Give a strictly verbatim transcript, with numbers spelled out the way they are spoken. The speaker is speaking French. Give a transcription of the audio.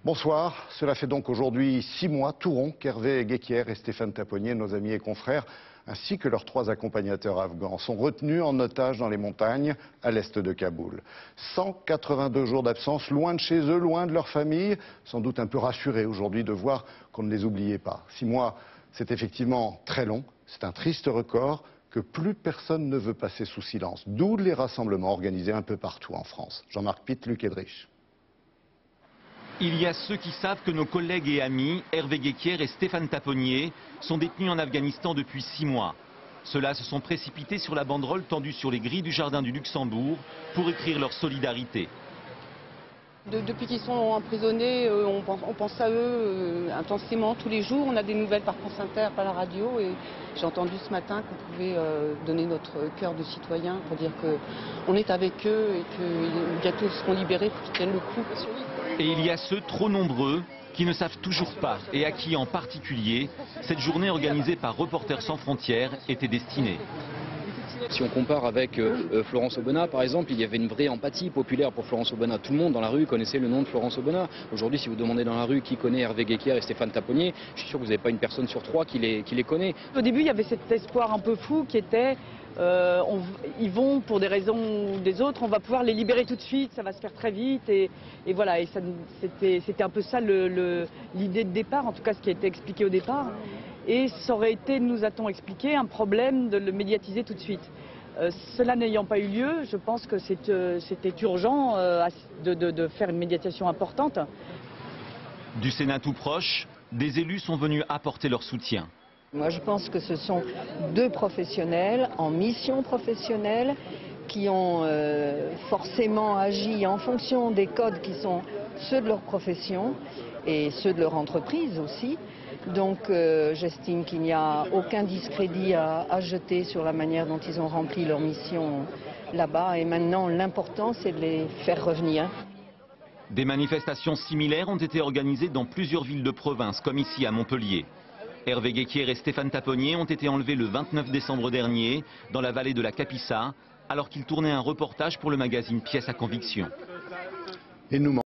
Bonsoir, cela fait donc aujourd'hui six mois, tout rond, qu'Hervé Guéquière et Stéphane Taponnier, nos amis et confrères, ainsi que leurs trois accompagnateurs afghans, sont retenus en otage dans les montagnes à l'est de Kaboul. cent quatre-vingt-deux jours d'absence, loin de chez eux, loin de leur famille, sans doute un peu rassurés aujourd'hui de voir qu'on ne les oubliait pas. Six mois, c'est effectivement très long, c'est un triste record que plus personne ne veut passer sous silence, d'où les rassemblements organisés un peu partout en France. Jean-Marc Pitt, Luc Edrich. Il y a ceux qui savent que nos collègues et amis, Hervé Guéquière et Stéphane Taponnier, sont détenus en Afghanistan depuis six mois. Ceux-là se sont précipités sur la banderole tendue sur les grilles du jardin du Luxembourg pour écrire leur solidarité. De, depuis qu'ils sont emprisonnés, euh, on, pense, on pense à eux euh, intensément tous les jours. On a des nouvelles par France Inter, par la radio, et j'ai entendu ce matin qu'on pouvait euh, donner notre cœur de citoyen pour dire qu'on est avec eux et que bientôt ils seront libérés pour qu'ils tiennent le coup. Et il y a ceux trop nombreux qui ne savent toujours pas et à qui en particulier cette journée organisée par Reporters sans frontières était destinée. Si on compare avec euh, Florence Aubenas, par exemple, il y avait une vraie empathie populaire pour Florence Aubenas. Tout le monde dans la rue connaissait le nom de Florence Aubenas. Aujourd'hui, si vous demandez dans la rue qui connaît Hervé Guéquière et Stéphane Taponnier, je suis sûr que vous n'avez pas une personne sur trois qui les, qui les connaît. Au début, il y avait cet espoir un peu fou qui était euh, on, ils vont pour des raisons ou des autres, on va pouvoir les libérer tout de suite, ça va se faire très vite. Et, et voilà, et c'était un peu ça l'idée le, le, de départ, en tout cas ce qui a été expliqué au départ. Et ça aurait été, nous a-t-on expliqué, un problème de le médiatiser tout de suite. Euh, cela n'ayant pas eu lieu, je pense que c'était euh, urgent euh, de, de, de faire une médiatisation importante. Du Sénat tout proche, des élus sont venus apporter leur soutien. Moi je pense que ce sont deux professionnels en mission professionnelle qui ont euh, forcément agi en fonction des codes qui sont ceux de leur profession et ceux de leur entreprise aussi. Donc euh, j'estime qu'il n'y a aucun discrédit à, à jeter sur la manière dont ils ont rempli leur mission là-bas. Et maintenant, l'important, c'est de les faire revenir. Des manifestations similaires ont été organisées dans plusieurs villes de province, comme ici à Montpellier. Hervé Guéquière et Stéphane Taponnier ont été enlevés le vingt-neuf décembre dernier, dans la vallée de la Capissa, alors qu'ils tournaient un reportage pour le magazine Pièces à conviction. Et nous